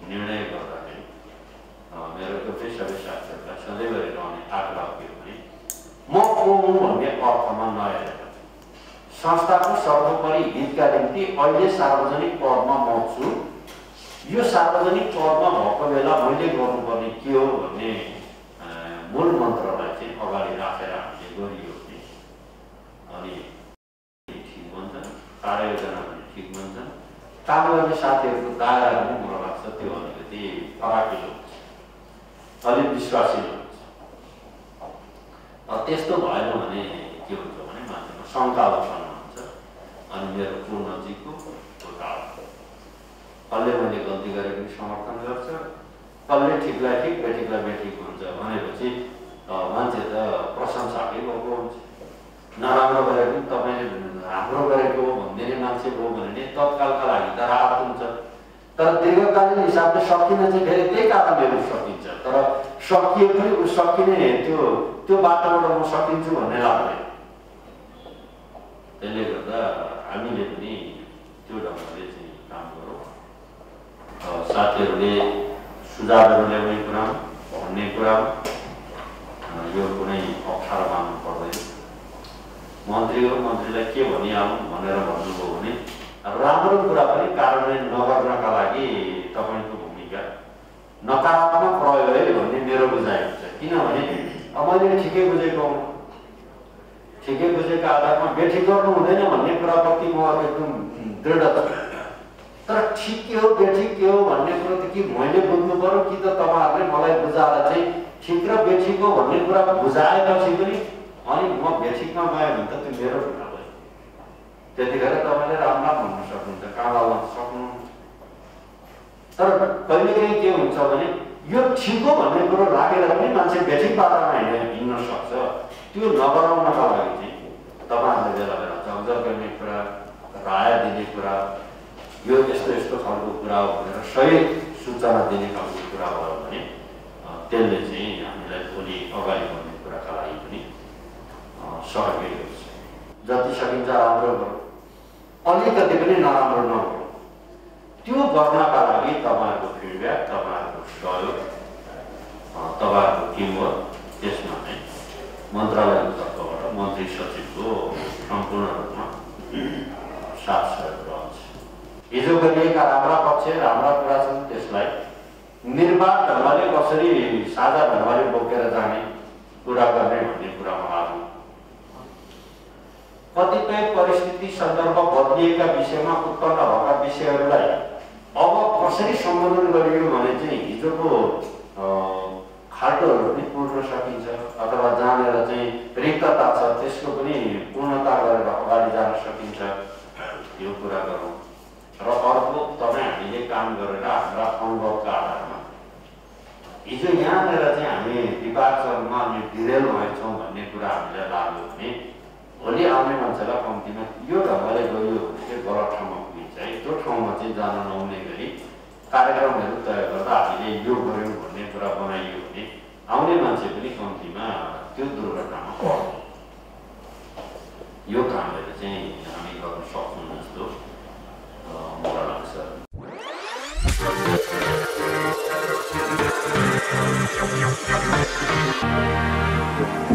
निर्णय गर्दाखेरि मेरो एउटै सबै साथीहरूलाई सदैव रहने आग्रह के हो भने म को हुँ भन्ने अर्थमा नहेरेर संस्थाको सर्वोपरि हितका निम्ति अहिले सार्वजनिक पदमा म छु। यो सार्वजनिक पदमा भएको बेला मैले गर्नुपर्ने के हो भन्ने मूल मन्त्रलाई चाहिँ अगाडि राखेर हामीले गरियो भने अनि ठिक हुन्छ, कार्ययोजना पनि ठिक हुन्छ, काम गर्ने साथीहरूको दायरा पनि मलाई लाग्छ त्यो अलिकति फराकिलो हुन्छ, अलिक विश्वासिलो हुन्छ। त्यस्तो भएन भने के हुन्छ भने मान्छेमा शङ्का उत्पन्न हुन्छ अनि मेरो पूर्णजीको घोटाला, कसले मैले गल्ती गरेको पनि समर्थन गर्छ, कसले ठिकलाई ठिक बेठिकलाई बेठिक हुन्छ भनेपछि मान्छे त प्रशंसाकै भएको हुन्छ। नराम्रो गरेको पनि तपाईँले राम्रो गरेको हो भनिदिने मान्छे भयो भने तत्कालका लागि त राहत हुन्छ, तर दीर्घकालीन हिसाबले सकिन चाहिँ फेरि त्यही कारणले सकिन्छ, तर सकिए पनि सकिने त्यो बाटोबाट म सकिन्छु भन्ने लाग्दैन। त्यसले गर्दा हामीले पनि त्यो ढङ्गले चाहिँ काम गरौँ। साथीहरूले सुझावहरू ल्याउने कुरा भन्ने कुरा यो कुनै अप्ठ्यारो मान्नु पर्दैन। मन्त्री हो, मन्त्रीलाई के भनिहालौँ भनेर भन्नुभयो भने राम्रो कुरा पनि कार्यान्वयन नगर्नका लागि तपाईँको भूमिका नकारात्मक रह्यो है भन्ने मेरो बुझाइ हुन्छ। किनभने मैले ठिकै बुझेको आधारमा बेठिक गर्नु हुँदैन भन्ने कुराप्रति म एकदम दृढ छु। तर ठिक के हो बेठिक के हो भन्ने कुरो त कि मैले बुझ्नु पर्यो कि त तपाईँहरूले मलाई बुझाएर चाहिँ ठिक र बेठिक हो भन्ने कुरा बुझाएपछि पनि अनि म बेठिकमा गएँ भने त त्यो मेरो कुरा भयो। त्यतिखेर तपाईँले राम्रो भन्नु सक्नुहुन्छ, काम गर्न सक्नुहुन्छ। तर कहिलेकाहीँ के हुन्छ भने यो ठिक हो भन्ने कुरो लागेर पनि मान्छे बेठिक बाटोमा हिँड्न सक्छ। त्यो नगराउनका लागि चाहिँ तपाईँहरूले बेला बेला जगजग गर्ने कुरा, राय दिने कुरा, यो यस्तो खालको कुरा हो भनेर सही सूचना दिने खालको कुरा भयो भने त्यसले चाहिँ हामीलाई भोलि अगाडि बढ्ने कुराका लागि पनि सहयोगी हुन्छ। जति सकिन्छ राम्रो गरौँ, अलिकति पनि नराम्रो नगरौँ। त्यो गर्नका लागि तपाईँहरूको फिडब्याक, तपाईँहरूको सहयोग, तपाईँहरूको टिमवर्क त्यसमा चाहिँ मन्त्रालयको तर्फबाट मन्त्री सचिवको सम्पूर्ण रूपमा साथ सहयोग रहन्छ। हिजो गरिएका राम्रा पक्ष, राम्रा कुरा छन्, त्यसलाई निर्वाध ढङ्गले कसरी साझा ढङ्गले बोकेर जाने कुरा गर्ने भन्ने कुरामा लाग्नु। कतिपय परिस्थिति सन्दर्भ बदलिएका विषयमा उत्पन्न भएका विषयहरूलाई अब कसरी सम्बोधन गरियो भने चाहिँ हिजोको खाल्टोहरू पनि पूर्ण सकिन्छ अथवा जहाँनिर चाहिँ रिक्तता छ त्यसको पनि पूर्णता गरेर अगाडि जान सकिन्छ, यो कुरा गरौँ। र अर्को तपाईँ हामीले काम गरेर हाम्रा अनुभवका आधारमा हिजो यहाँनिर चाहिँ हामी विवादमा डिरेल भएछौँ भन्ने कुरा हामीलाई लाग्यो भने भोलि आउने मान्छेलाई कम्तीमा यो ढङ्गले गयो भने चाहिँ गलत ठाउँमा पुगिन्छ है। त्यो ठाउँमा चाहिँ जान नहुने गरी कार्यक्रमहरू तय गर्दा हामीले यो गऱ्यौँ भन्ने कुरा बनाइयो भने आउने मान्छे पनि कम्तीमा त्यो दुर्घटनामा पर्छ। यो कामहरू चाहिँ हामी गर्न सक्छौँ जस्तो मलाई लाग्छ।